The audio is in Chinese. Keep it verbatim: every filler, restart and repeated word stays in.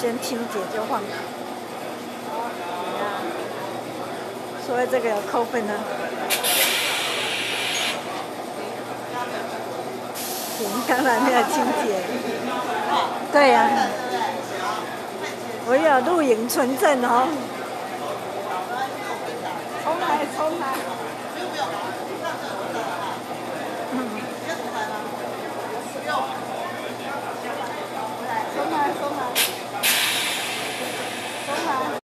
间清洁就换卡。所以这个有扣分呢。停，刚才没有清洁。对呀、啊。我有录影存证哦。重来，重来。